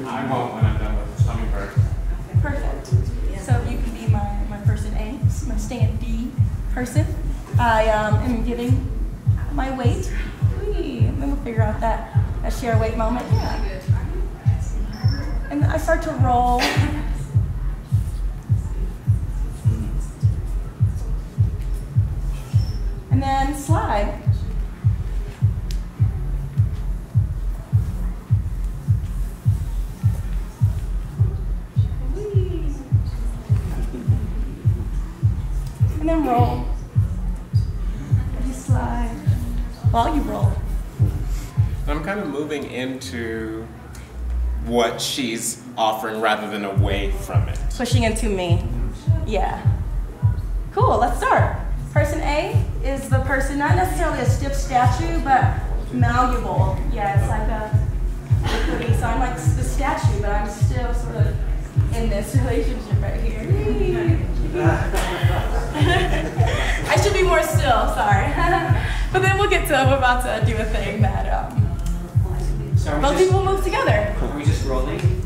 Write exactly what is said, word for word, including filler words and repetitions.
I won't when I'm done with the hummingbird. Perfect. So you can be my, my person A, my stand D person. I um, am giving my weight. Whee! And then we'll figure out that, that share weight moment. Yeah. And I start to roll. And then slide. And then roll. And you slide while you roll. I'm kind of moving into what she's offering rather than away from it. Pushing into me. Yeah. Cool, let's start. Person A is the person, not necessarily a stiff statue, but malleable. Yeah, it's like a liquidy. So I'm like the statue, but I'm still sort of in this relationship right here. I should be more still, sorry. But then we'll get to, we're about to do a thing that um, so most just, people move together. Are we just rolling?